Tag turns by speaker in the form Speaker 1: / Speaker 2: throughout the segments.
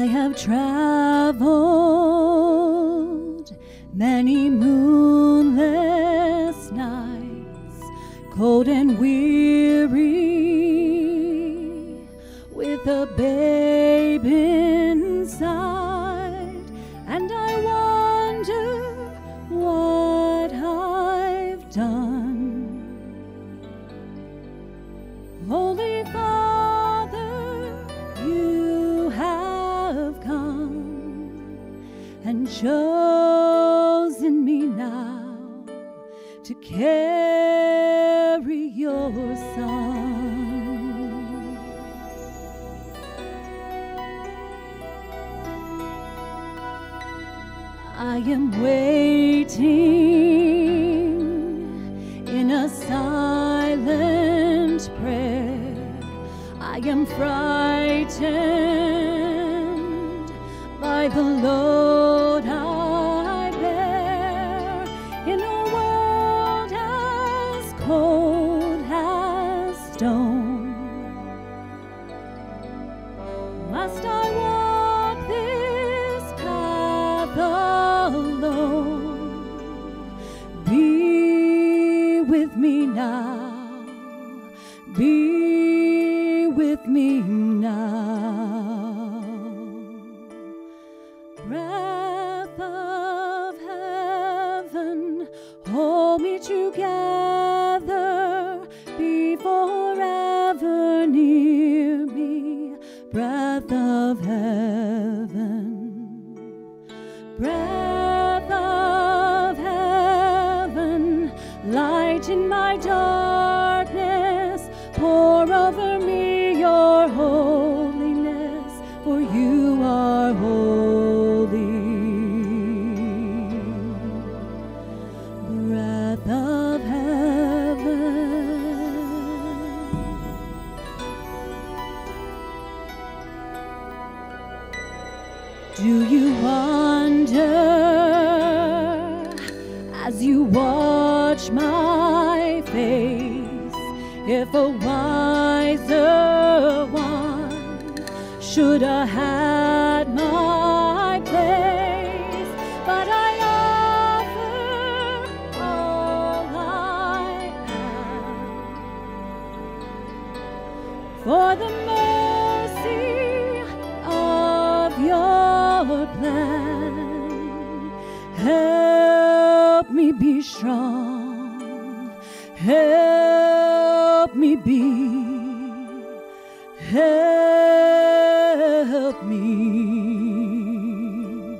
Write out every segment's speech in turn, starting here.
Speaker 1: have traveled many moonless nights, cold and weary, with a babe inside, and I wonder what I've done. Holy Father, you have come and chosen me now to carry your Son. I am waiting in a silent prayer. I am frightened by the load I bear in a world as cold as stone. Must I walk this path alone? Be with me now. Be with me now. Breath of heaven, hold me together, be forever near me. Breath of heaven, breath of heaven, light in my darkness, pour over me your holiness, for you are holy. Breath of heaven. Do you wonder as you watch my face, if a wiser one should have had my place? But I offer all I am for the mercy of your plan. Help me be strong, help me be, help me.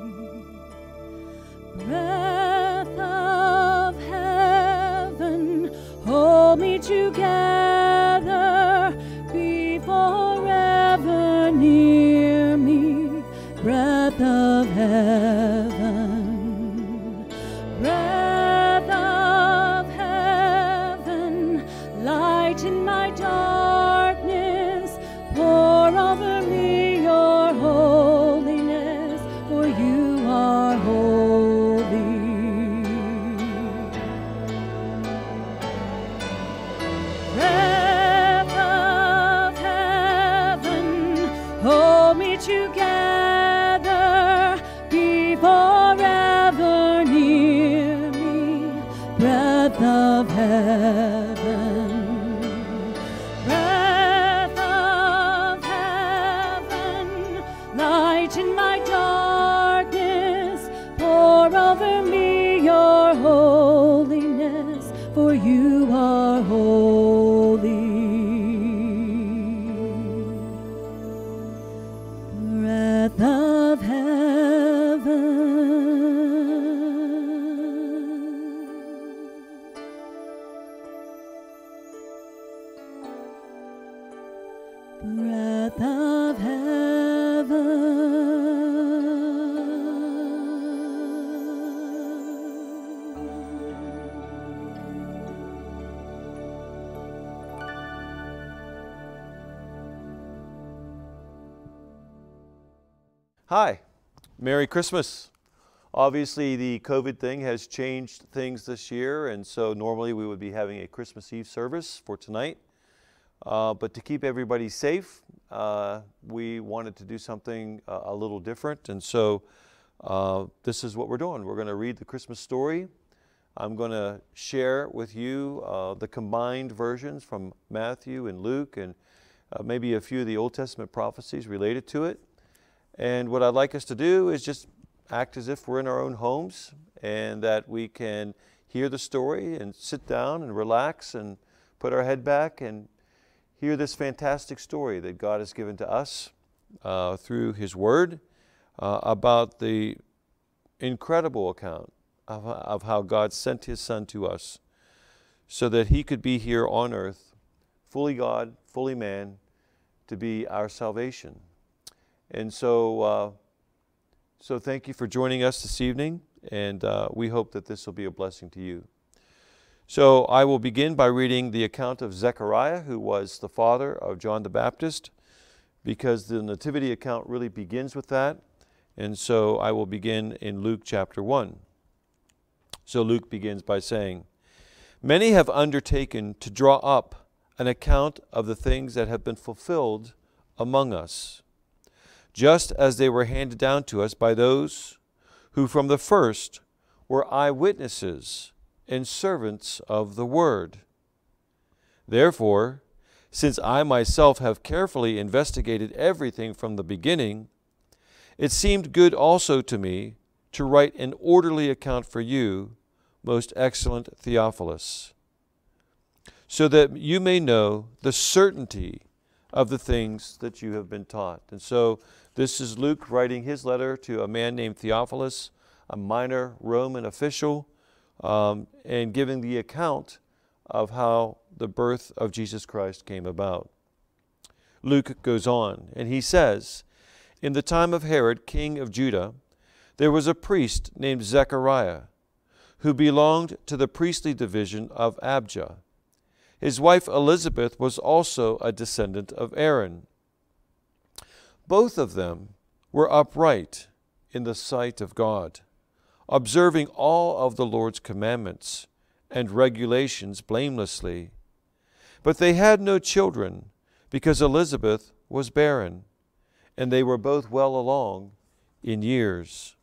Speaker 1: Breath of heaven, hold me together, be forever near me. Breath of heaven, breath of heaven, light in my darkness, pour over me your holiness, for you are holy. Breath of heaven, hold me together, be forever near me. Breath of heaven, breath of heaven, light in my darkness, pour over me your holiness, for you are holy. Breath of heaven. Breath of heaven.
Speaker 2: Hi, Merry Christmas. Obviously the COVID thing has changed things this year, and so normally we would be having a Christmas Eve service for tonight. But to keep everybody safe, we wanted to do something a little different. And so this is what we're doing. We're going to read the Christmas story. I'm going to share with you the combined versions from Matthew and Luke and maybe a few of the Old Testament prophecies related to it. And what I'd like us to do is just act as if we're in our own homes and that we can hear the story and sit down and relax and put our head back and hear this fantastic story that God has given to us through His Word about the incredible account of how God sent His Son to us so that He could be here on earth, fully God, fully man, to be our salvation. And so thank you for joining us this evening, and we hope that this will be a blessing to you. So I will begin by reading the account of Zechariah, who was the father of John the Baptist, because the nativity account really begins with that. And so I will begin in Luke chapter 1. So Luke begins by saying, "Many have undertaken to draw up an account of the things that have been fulfilled among us, just as they were handed down to us by those who from the first were eyewitnesses and servants of the word. Therefore, since I myself have carefully investigated everything from the beginning, it seemed good also to me to write an orderly account for you, most excellent Theophilus, so that you may know the certainty of the things that you have been taught." And so this is Luke writing his letter to a man named Theophilus, a minor Roman official, and giving the account of how the birth of Jesus Christ came about. Luke goes on, and he says, "In the time of Herod, king of Judah, there was a priest named Zechariah, who belonged to the priestly division of Abijah. His wife Elizabeth was also a descendant of Aaron. Both of them were upright in the sight of God, observing all of the Lord's commandments and regulations blamelessly. But they had no children, because Elizabeth was barren, and they were both well along in years.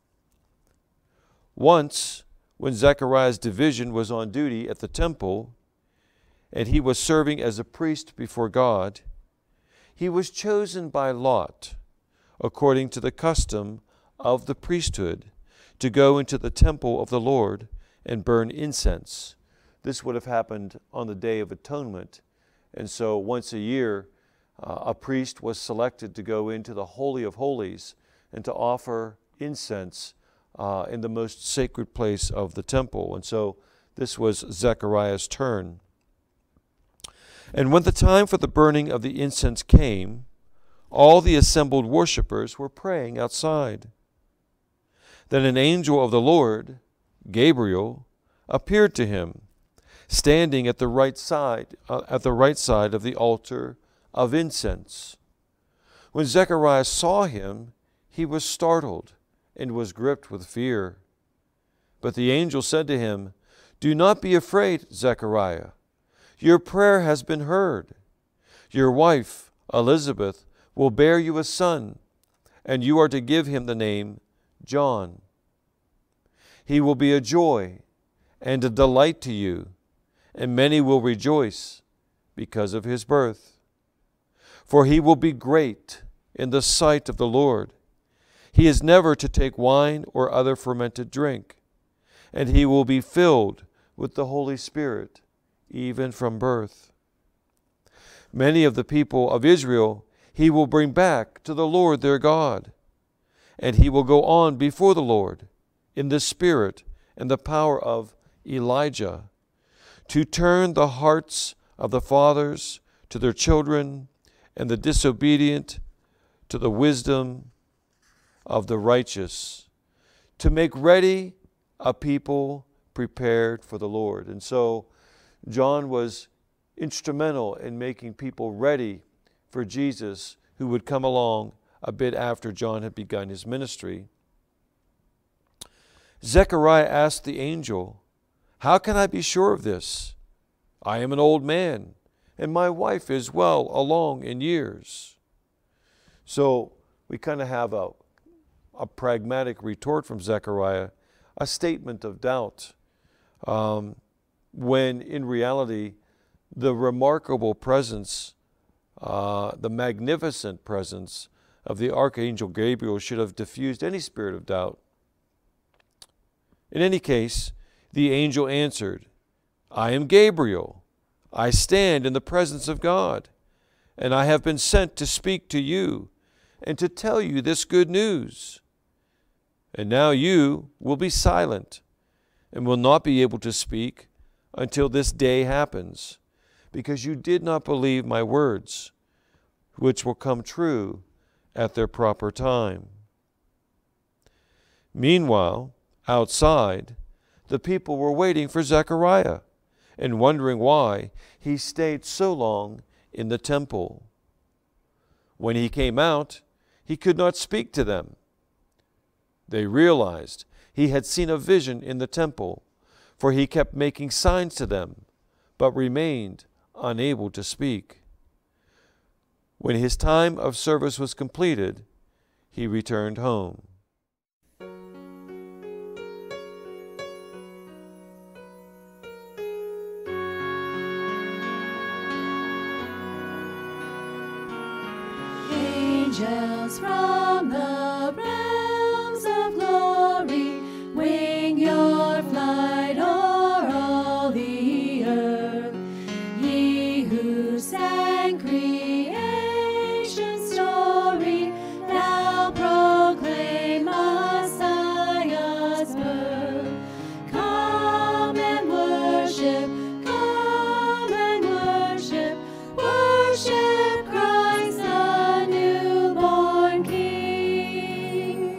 Speaker 2: Once, when Zechariah's division was on duty at the temple, and he was serving as a priest before God, he was chosen by lot, according to the custom of the priesthood, to go into the temple of the Lord and burn incense." This would have happened on the Day of Atonement. And so once a year, a priest was selected to go into the Holy of Holies and to offer incense in the most sacred place of the temple. And so this was Zechariah's turn. "And when the time for the burning of the incense came, all the assembled worshipers were praying outside. Then an angel of the Lord, Gabriel, appeared to him, standing at the right side of the altar of incense. When Zechariah saw him, he was startled and was gripped with fear. But the angel said to him, 'Do not be afraid, Zechariah. Your prayer has been heard. Your wife, Elizabeth, will bear you a son, and you are to give him the name John. He will be a joy and a delight to you, and many will rejoice because of his birth. For he will be great in the sight of the Lord. He is never to take wine or other fermented drink, and he will be filled with the Holy Spirit, even from birth. Many of the people of Israel he will bring back to the Lord their God, and he will go on before the Lord in the spirit and the power of Elijah, to turn the hearts of the fathers to their children, and the disobedient to the wisdom of the righteous, to make ready a people prepared for the Lord." And so John was instrumental in making people ready for Jesus, who would come along a bit after John had begun his ministry. Zechariah asked the angel, "How can I be sure of this? I am an old man, and my wife is well along in years." So we kind of have a pragmatic retort from Zechariah, a statement of doubt, when in reality the remarkable presence, the magnificent presence of the Archangel Gabriel should have diffused any spirit of doubt. In any case, the angel answered, "I am Gabriel. I stand in the presence of God, and I have been sent to speak to you and to tell you this good news. And now you will be silent and will not be able to speak until this day happens, because you did not believe my words, which will come true at their proper time." Meanwhile, outside, the people were waiting for Zechariah and wondering why he stayed so long in the temple. When he came out, he could not speak to them. They realized he had seen a vision in the temple, for he kept making signs to them, but remained unable to speak. When his time of service was completed, he returned home.
Speaker 1: Angels from the realms of glory, wing your flight o'er all the earth. Ye who sang creation's story, now proclaim Messiah's birth. Come and worship, worship Christ the newborn King.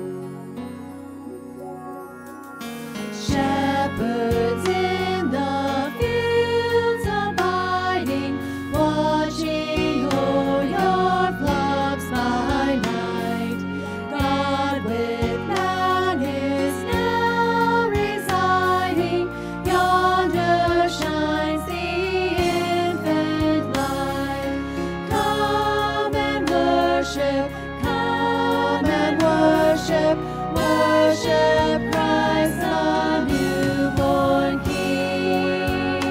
Speaker 1: Shepherds in the fields abiding, watching o'er your flocks by night. God with man is now residing, yonder shines the infant light. Come and worship, worship Christ the newborn King.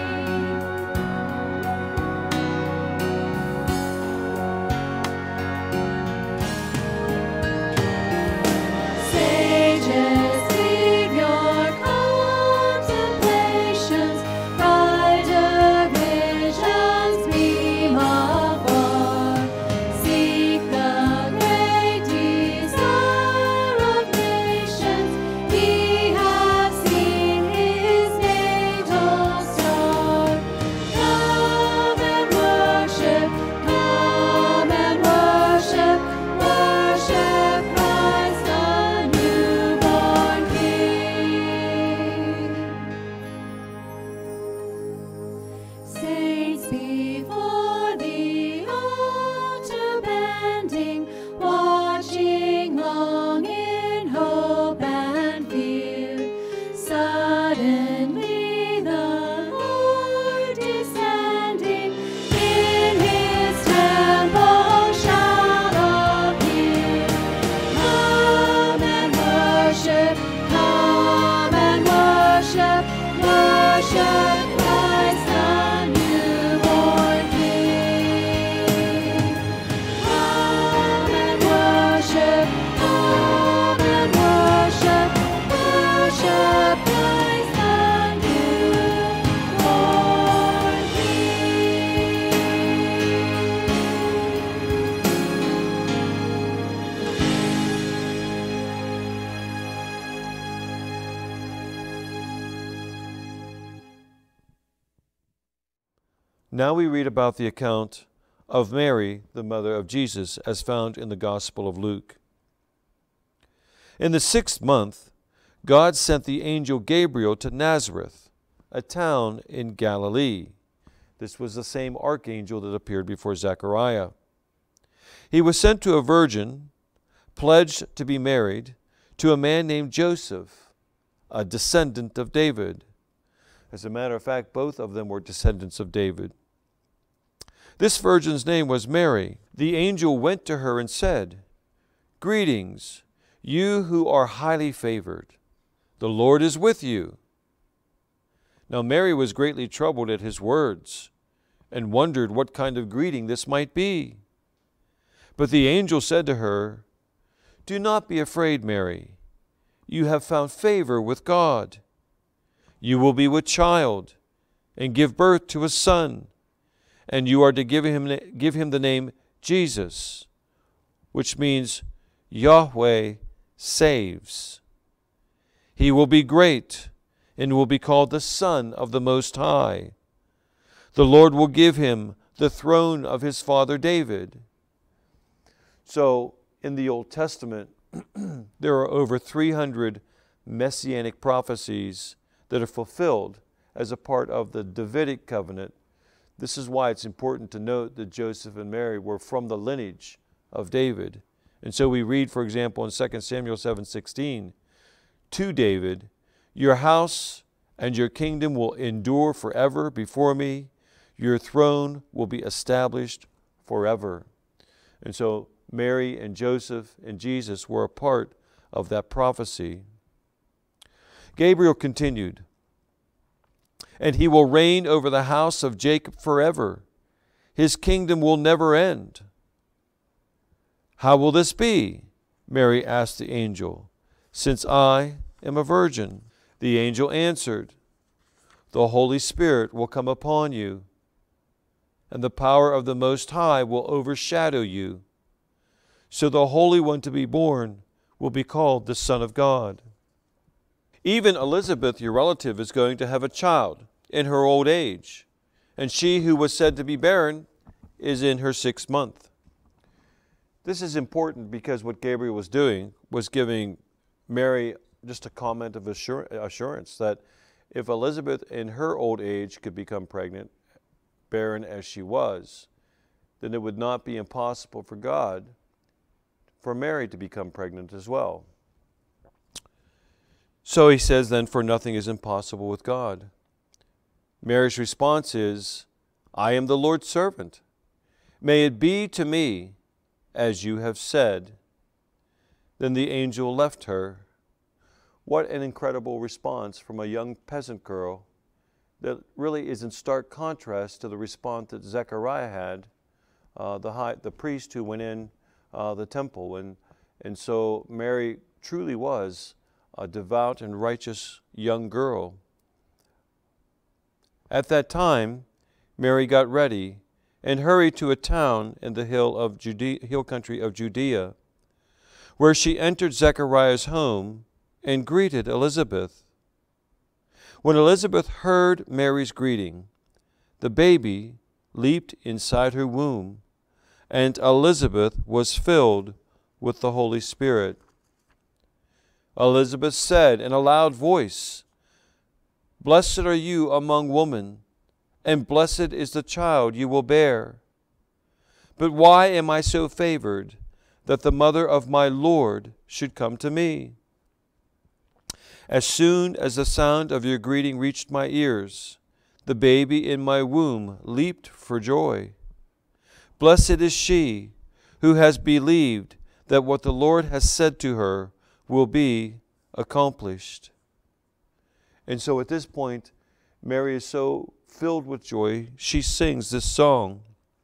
Speaker 1: Sages, leave your contemplations, brighter visions beam afar. Seek the great desire of nations, ye have seen his natal star. Come and worship, worship Christ the newborn King. Saints before the altar bending, watching long in hope and fear. Suddenly the Lord descending, in his temple shall appear. Come and worship, worship Christ the newborn King. Come and worship, worship Christ the newborn King.
Speaker 2: Now we read about the account of Mary, the mother of Jesus, as found in the Gospel of Luke. In the 6th month, God sent the angel Gabriel to Nazareth, a town in Galilee. This was the same archangel that appeared before Zechariah. He was sent to a virgin, pledged to be married to a man named Joseph, a descendant of David. As a matter of fact, both of them were descendants of David. This virgin's name was Mary. The angel went to her and said, "Greetings, you who are highly favored. The Lord is with you." Now Mary was greatly troubled at his words, and wondered what kind of greeting this might be. But the angel said to her, "Do not be afraid, Mary. You have found favor with God. You will be with child and give birth to a son, and you are to give him the name Jesus, which means Yahweh saves. He will be great and will be called the Son of the Most High. The Lord will give him the throne of his father David." So in the Old Testament, there are over 300 messianic prophecies that are fulfilled as a part of the Davidic covenant. This is why it's important to note that Joseph and Mary were from the lineage of David. And so we read, for example, in 2 Samuel 7:16, to David, "Your house and your kingdom will endure forever before me. Your throne will be established forever." And so Mary and Joseph and Jesus were a part of that prophecy. Gabriel continued, "And he will reign over the house of Jacob forever. His kingdom will never end." "How will this be?" Mary asked the angel, "since I am a virgin?" The angel answered, "The Holy Spirit will come upon you, and the power of the Most High will overshadow you. So the Holy One to be born will be called the Son of God. Even Elizabeth, your relative, is going to have a child in her old age, and she who was said to be barren is in her 6th month." This is important because what Gabriel was doing was giving Mary just a comment of assurance that if Elizabeth in her old age could become pregnant, barren as she was, then it would not be impossible for God for Mary to become pregnant as well. So he says then, "For nothing is impossible with God." Mary's response is, "I am the Lord's servant. May it be to me as you have said." Then the angel left her. What an incredible response from a young peasant girl that really is in stark contrast to the response that Zechariah had, the priest who went in the temple. And so Mary truly was a devout and righteous young girl. At that time, Mary got ready and hurried to a town in the hill country of Judea, where she entered Zechariah's home and greeted Elizabeth. When Elizabeth heard Mary's greeting, the baby leaped inside her womb, and Elizabeth was filled with the Holy Spirit. Elizabeth said in a loud voice, "Blessed are you among women, and blessed is the child you will bear. But why am I so favored that the mother of my Lord should come to me? As soon as the sound of your greeting reached my ears, the baby in my womb leaped for joy. Blessed is she who has believed that what the Lord has said to her will be accomplished." And so at this point, Mary is so filled with joy, she sings this song.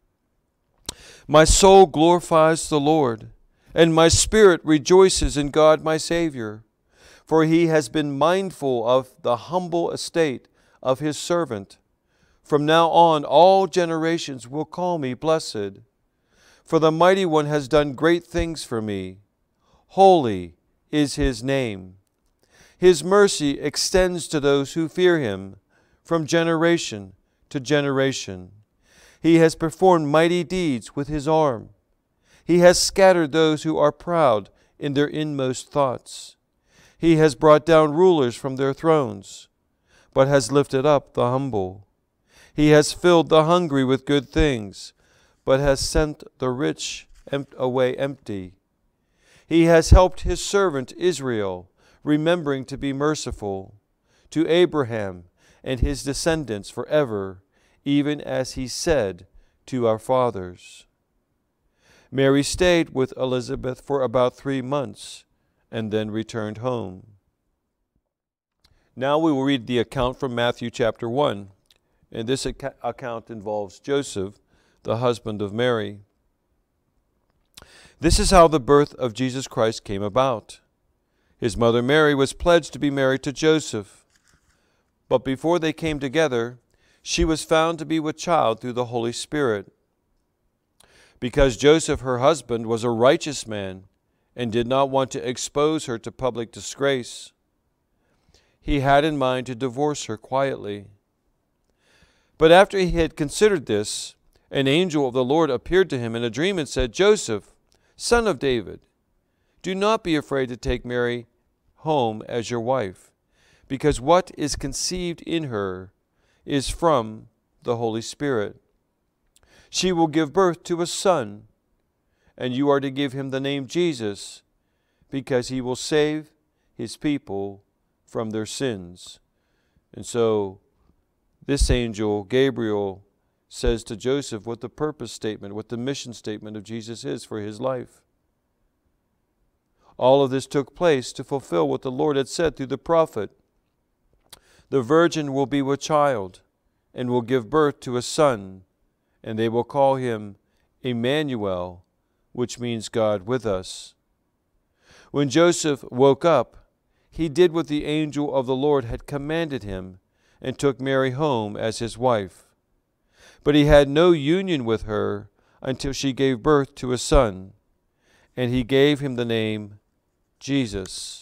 Speaker 2: "My soul glorifies the Lord, and my spirit rejoices in God my Savior, for he has been mindful of the humble estate of his servant. From now on, all generations will call me blessed. For the Mighty One has done great things for me. Holy is his name. His mercy extends to those who fear him from generation to generation. He has performed mighty deeds with his arm. He has scattered those who are proud in their inmost thoughts. He has brought down rulers from their thrones, but has lifted up the humble. He has filled the hungry with good things, but has sent the rich away empty. He has helped his servant Israel, remembering to be merciful to Abraham and his descendants forever, even as he said to our fathers. Mary stayed with Elizabeth for about 3 months and then returned home. Now we will read the account from Matthew chapter 1, and this account involves Joseph, the husband of Mary. This is how the birth of Jesus Christ came about. His mother Mary was pledged to be married to Joseph, but before they came together, she was found to be with child through the Holy Spirit. Because Joseph, her husband, was a righteous man and did not want to expose her to public disgrace, he had in mind to divorce her quietly. But after he had considered this, an angel of the Lord appeared to him in a dream and said, "Joseph, son of David, do not be afraid to take Mary home as your wife, because what is conceived in her is from the Holy Spirit. She will give birth to a son, and you are to give him the name Jesus, because he will save his people from their sins." And so this angel, Gabriel, says to Joseph what the purpose statement, what the mission statement of Jesus is for his life. All of this took place to fulfill what the Lord had said through the prophet. The virgin will be with child and will give birth to a son, and they will call him Emmanuel, which means God with us. When Joseph woke up, he did what the angel of the Lord had commanded him and took Mary home as his wife. But he had no union with her until she gave birth to a son, and he gave him the name Jesus.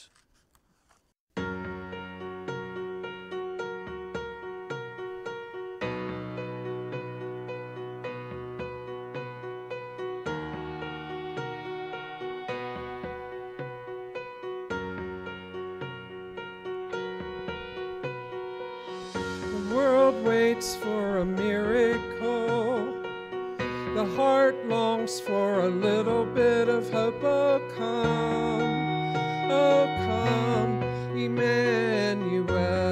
Speaker 3: The world waits for a miracle. The heart longs for a little bit of hope. Oh come, Emmanuel.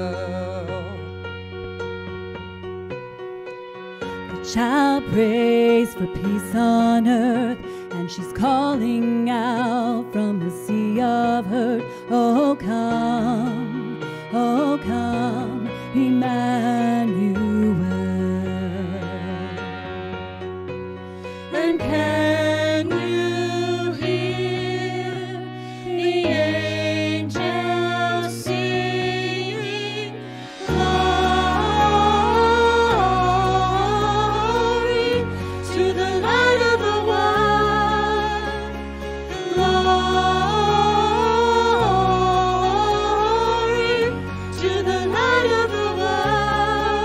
Speaker 1: The child prays for peace on earth, and she's calling out from the sea of hurt. Oh come, Emmanuel. And can you hear the angels singing, "Glory to the light of the world, glory to the light of the world"?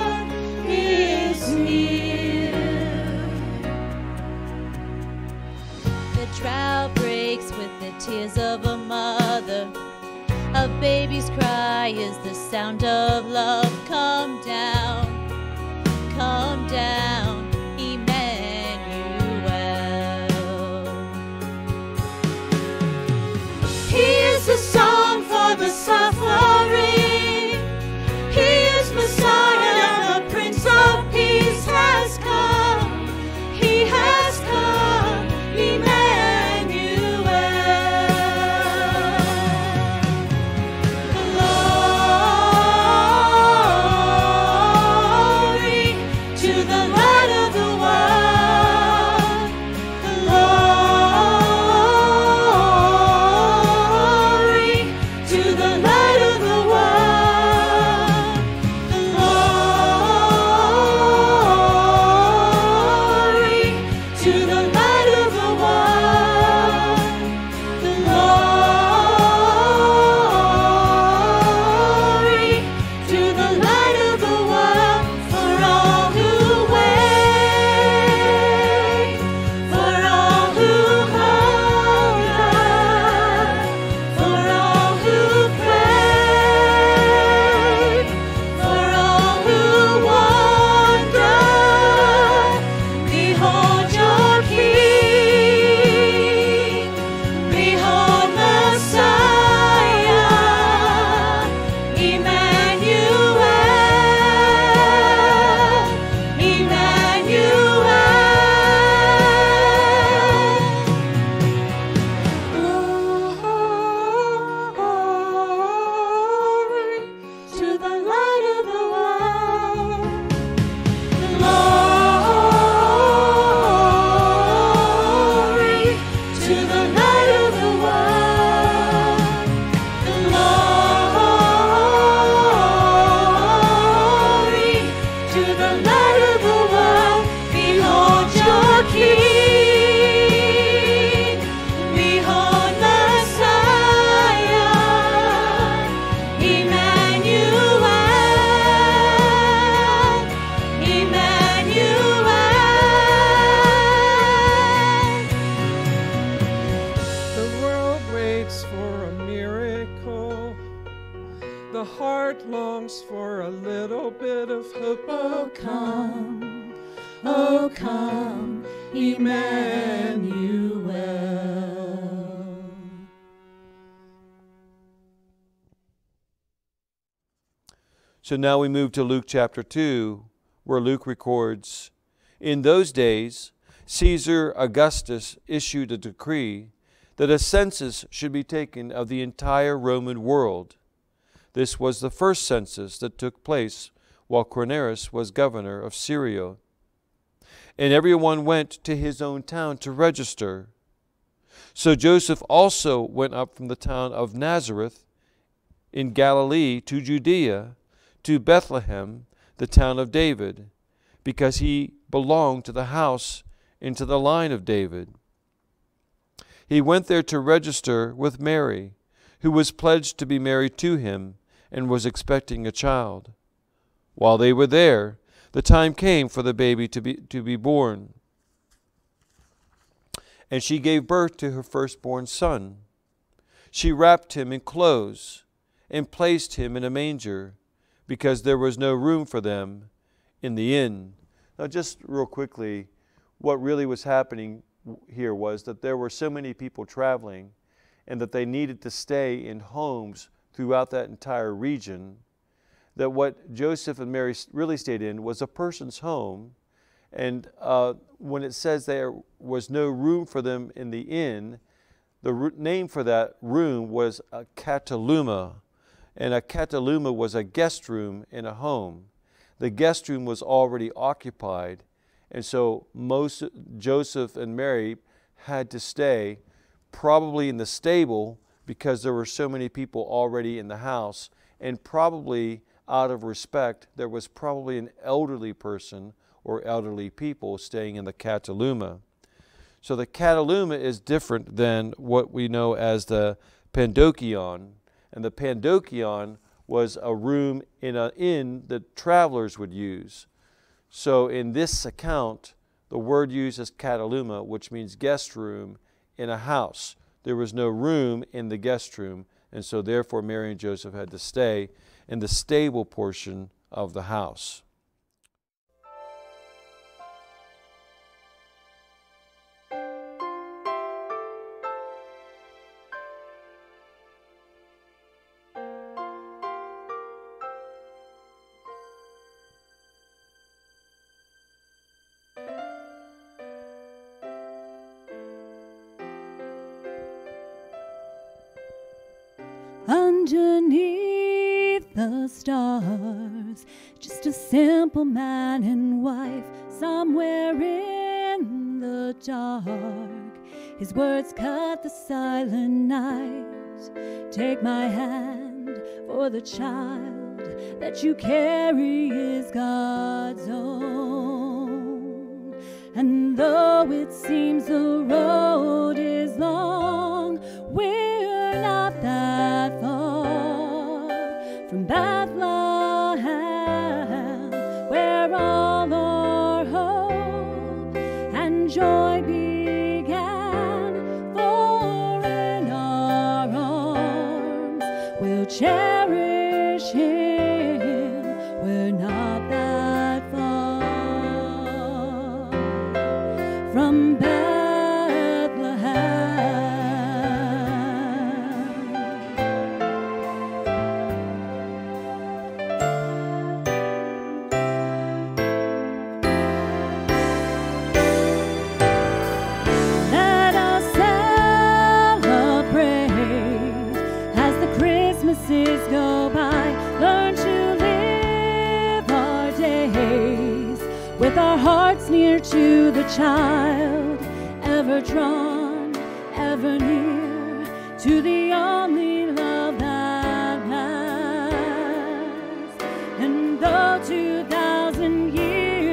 Speaker 1: light of the world, behold your King. Behold Messiah, Emmanuel, Emmanuel.
Speaker 3: The world waits for a miracle. The heart longs for a little bit of hope.
Speaker 1: Oh come, Emmanuel.
Speaker 2: So now we move to Luke chapter 2, where Luke records, "In those days, Caesar Augustus issued a decree that a census should be taken of the entire Roman world. This was the first census that took place while Quirinius was governor of Syria. And everyone went to his own town to register. So Joseph also went up from the town of Nazareth in Galilee to Judea, to Bethlehem, the town of David, because he belonged to the house and to the line of David. He went there to register with Mary, who was pledged to be married to him and was expecting a child. While they were there, the time came for the baby to be born. And she gave birth to her firstborn son. She wrapped him in clothes and placed him in a manger, because there was no room for them in the inn." Now just real quickly, what really was happening here was that there were so many people traveling and that they needed to stay in homes throughout that entire region, that what Joseph and Mary really stayed in was a person's home. And when it says there was no room for them in the inn, the name for that room was a kataluma. And a kataluma was a guest room in a home. The guest room was already occupied, and so Joseph and Mary had to stay probably in the stable because there were so many people already in the house, and probably out of respect, there was probably an elderly person or elderly people staying in the kataluma. So the kataluma is different than what we know as the pandokion. And the pandokion was a room in an inn that travelers would use. So in this account, the word used is kataluma, which means guest room in a house. There was no room in the guest room, and so therefore Mary and Joseph had to stay in the stable portion of the house.
Speaker 1: Underneath the stars, just a simple man and wife, somewhere in the dark. His words cut the silent night. Take my hand, for the child that you carry is God's own. And though it seems the road is long, we're not that far from Bethlehem, where all our hope and joy began. For in our arms we'll cherish him. We're not that far from Bethlehem. Let us celebrate as the Christmases go by. Learn to live our days with our hearts near to the child, ever drawn, ever near to the only love that lasts. And though 2,000 years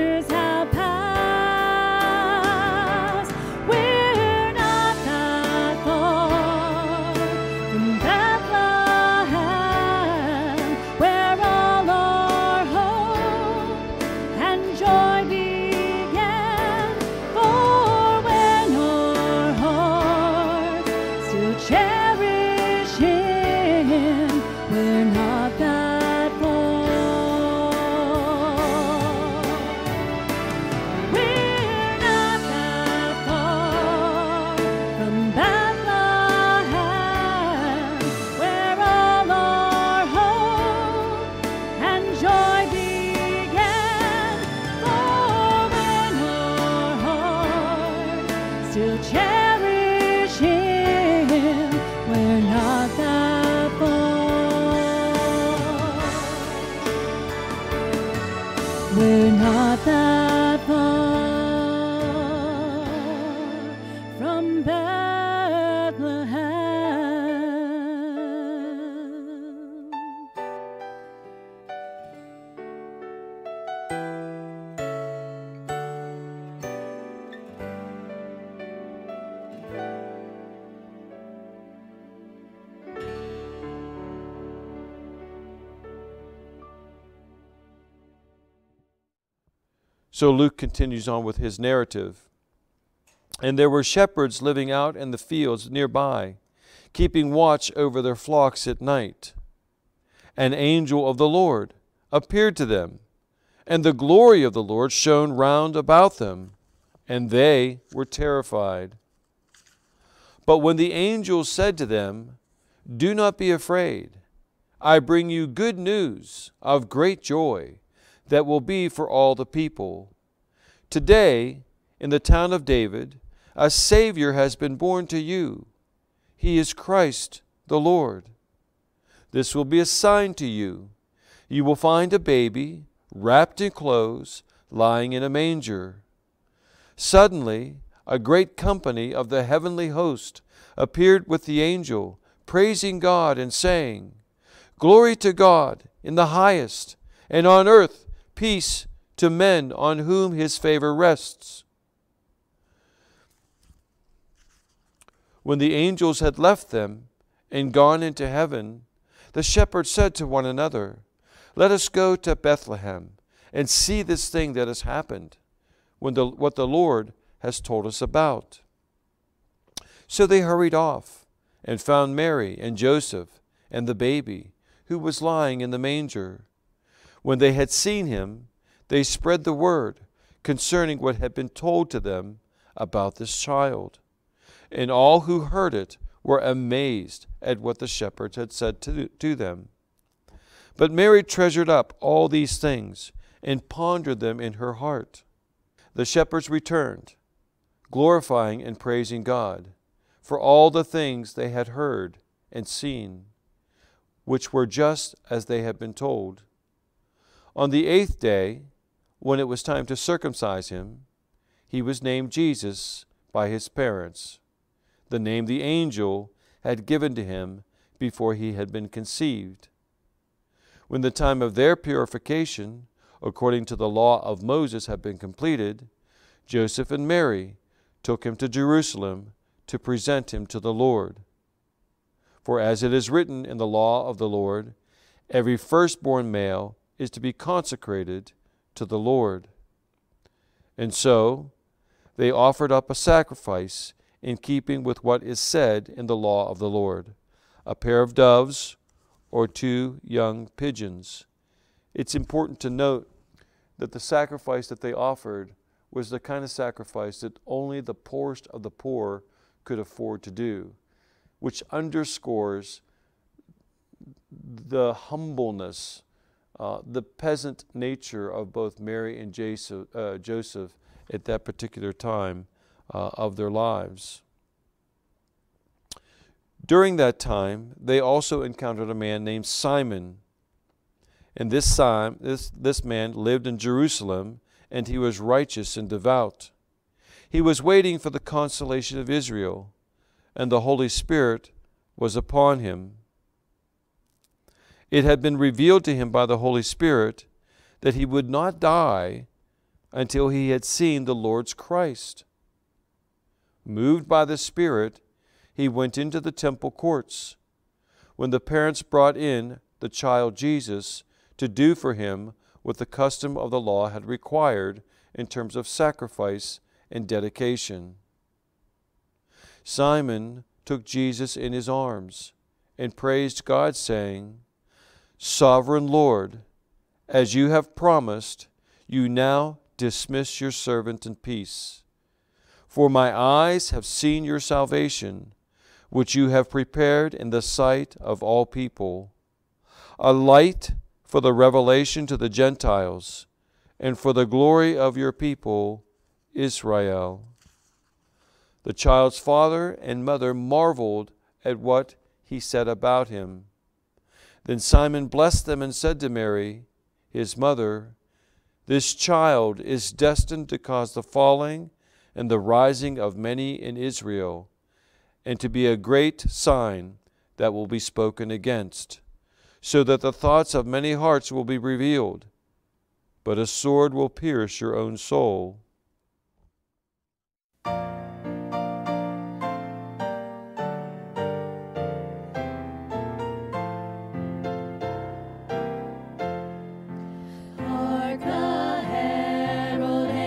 Speaker 2: So Luke continues on with his narrative. And there were shepherds living out in the fields nearby, keeping watch over their flocks at night. An angel of the Lord appeared to them, and the glory of the Lord shone round about them, and they were terrified. But when the angel said to them, "Do not be afraid. I bring you good news of great joy that will be for all the people. Today, in the town of David, a Savior has been born to you. He is Christ the Lord. This will be a sign to you. You will find a baby wrapped in clothes, lying in a manger." Suddenly, a great company of the heavenly host appeared with the angel, praising God and saying, "Glory to God in the highest, and on earth peace to men on whom his favor rests." When the angels had left them and gone into heaven, the shepherds said to one another, "Let us go to Bethlehem and see this thing that has happened, what the Lord has told us about." So they hurried off and found Mary and Joseph and the baby, who was lying in the manger. When they had seen him, they spread the word concerning what had been told to them about this child. And all who heard it were amazed at what the shepherds had said to them. But Mary treasured up all these things and pondered them in her heart. The shepherds returned, glorifying and praising God for all the things they had heard and seen, which were just as they had been told. On the 8th day, when it was time to circumcise him, he was named Jesus by his parents, the name the angel had given to him before he had been conceived. When the time of their purification, according to the law of Moses, had been completed, Joseph and Mary took him to Jerusalem to present him to the Lord. For as it is written in the law of the Lord, every firstborn male is to be consecrated to the Lord. And so they offered up a sacrifice in keeping with what is said in the law of the Lord, a pair of doves or 2 young pigeons. It's important to note that the sacrifice that they offered was the kind of sacrifice that only the poorest of the poor could afford to do, which underscores the humbleness, the peasant nature of both Mary and Joseph at that particular time of their lives. During that time, they also encountered a man named Simon. And this man lived in Jerusalem, and he was righteous and devout. He was waiting for the consolation of Israel, and the Holy Spirit was upon him. It had been revealed to him by the Holy Spirit that he would not die until he had seen the Lord's Christ. Moved by the Spirit, he went into the temple courts. When the parents brought in the child Jesus to do for him what the custom of the law had required in terms of sacrifice and dedication, Simon took Jesus in his arms and praised God, saying, "Sovereign Lord, as you have promised, you now dismiss your servant in peace. For my eyes have seen your salvation, which you have prepared in the sight of all people, a light for the revelation to the Gentiles, and for the glory of your people, Israel." The child's father and mother marveled at what he said about him. Then Simon blessed them and said to Mary, his mother, "This child is destined to cause the falling and the rising of many in Israel, and to be a great sign that will be spoken against, so that the thoughts of many hearts will be revealed. But a sword will pierce your own soul."
Speaker 1: Hark the herald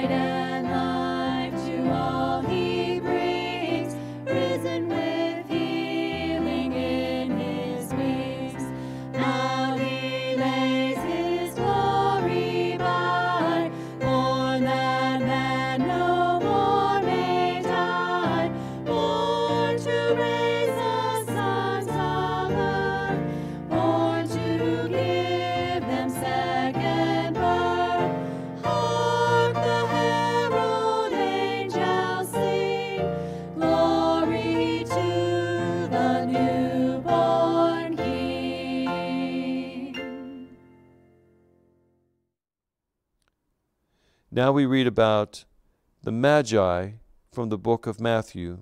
Speaker 1: light and life to all he brings, risen with healing in his wings. Now he lays his glory by, born that man no more may die, born to raise the sons of earth, born to give them second birth. Hark the herald angels sing, glory to the newborn King.
Speaker 2: Now we read about the Magi from the book of Matthew.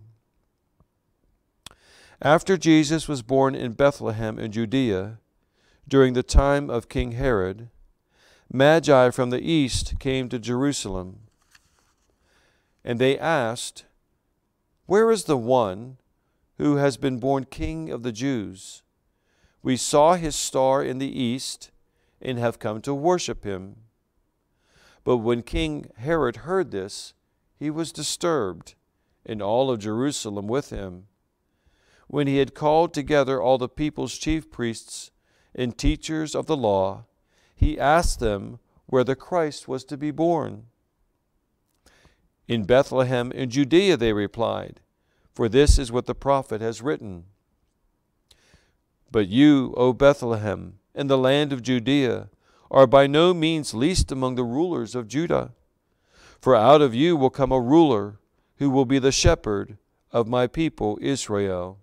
Speaker 2: After Jesus was born in Bethlehem in Judea, during the time of King Herod, Magi from the east came to Jerusalem, and they asked, "Where is the one who has been born King of the Jews? We saw his star in the east and have come to worship him." But when King Herod heard this, he was disturbed, and all of Jerusalem with him. When he had called together all the people's chief priests and teachers of the law, he asked them where the Christ was to be born. "In Bethlehem in Judea," they replied, "for this is what the prophet has written. But you, O Bethlehem, in the land of Judea, are by no means least among the rulers of Judah. For out of you will come a ruler who will be the shepherd of my people Israel."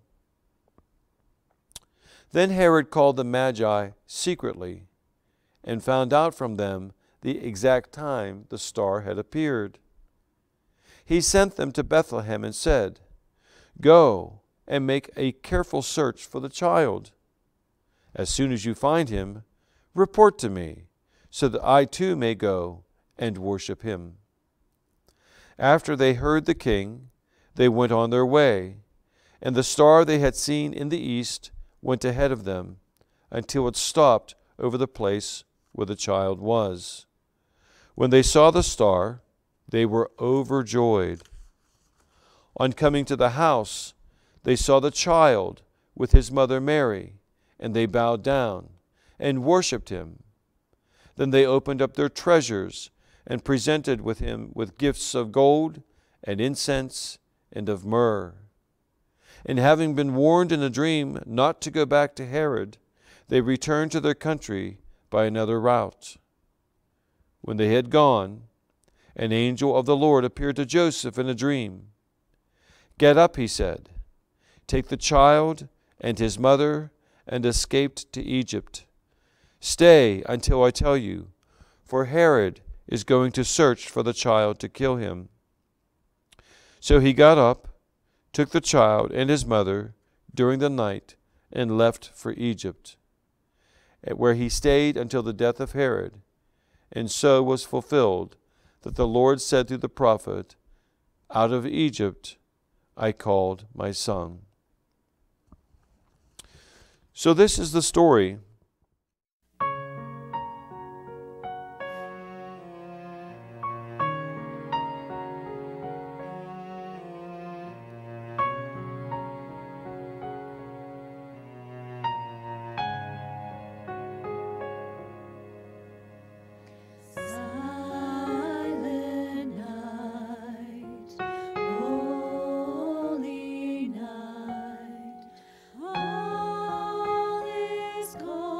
Speaker 2: Then Herod called the Magi secretly and found out from them the exact time the star had appeared. He sent them to Bethlehem and said, "Go and make a careful search for the child. As soon as you find him, report to me, so that I too may go and worship him." After they heard the king, they went on their way, and the star they had seen in the east went ahead of them until it stopped over the place where the child was. When they saw the star, they were overjoyed. On coming to the house, they saw the child with his mother Mary, and they bowed down and worshipped him. Then they opened up their treasures and presented with him with gifts of gold and incense and of myrrh. And having been warned in a dream not to go back to Herod, they returned to their country by another route. When they had gone, an angel of the Lord appeared to Joseph in a dream. "Get up," he said, "take the child and his mother and escape to Egypt. Stay until I tell you, for Herod is going to search for the child to kill him." So he got up, took the child and his mother during the night, and left for Egypt, where he stayed until the death of Herod. And so was fulfilled that the Lord said through the prophet, "Out of Egypt I called my son." So this is the story.
Speaker 1: Silent night, holy night, all is calm.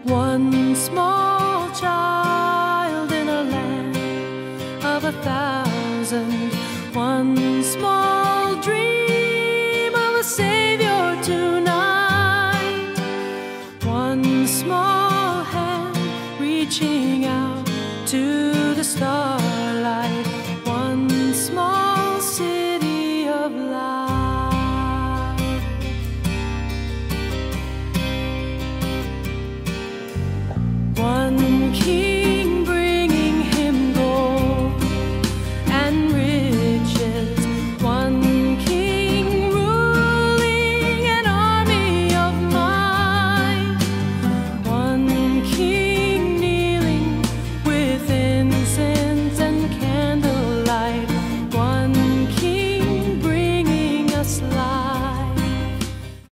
Speaker 4: One small child in a land of 1,000. One small dream of a city